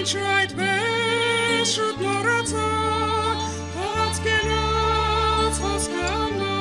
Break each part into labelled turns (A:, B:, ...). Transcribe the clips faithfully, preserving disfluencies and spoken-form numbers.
A: Ինչու այդպես շուտ մոռացա, թողած կենաց հոսքանա,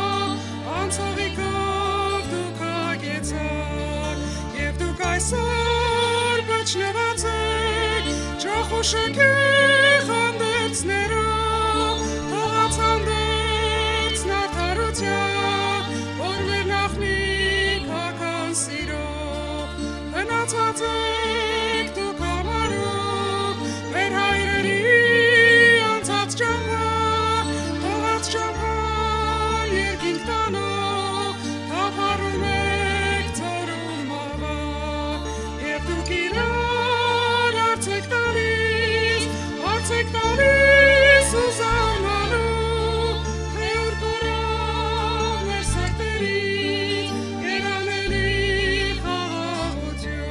A: անցողիկով դուք հագեցաք, և դուք այսօր բջնված եք, ջախուշակի խանդերցներով, թողած հանդերցն արդարության, որ մեր նախնիկ հական սիրով, հնացած եք դուք համարում, մեր հայրերի անցած ճամփա, թողած ճամփան երկինք տանող, թափառում եք ծորում մահվա, և դուք իրար հարց եք տալիս, հարց եք տալիս ու զարմանում, թե ուր կորավ մեր սրտերից երանելի խաղաղություն։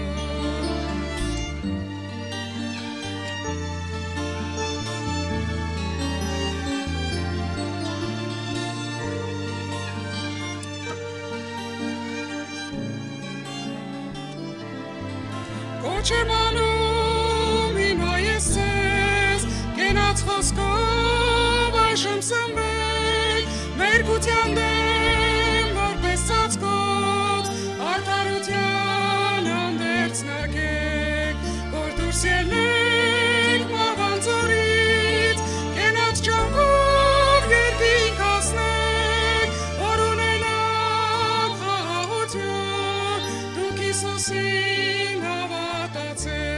A: Կոչ եմ անում հիմա ես ձեզ, կենաց խոսքով այժմ սնվեք, մերկության դեմ որպես ծածկոց, արդարության հանդերձ նրգեք, որ դուրս ելնեք մահվան ձորից, կենաց ճամփով երկինք հասնեք, որ ունենաք խաղաղություն, դուք Հիսուսին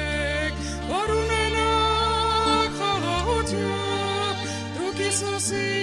A: հավատացեք, որ ունենաք խաղաղություն, դուք Հիսուսին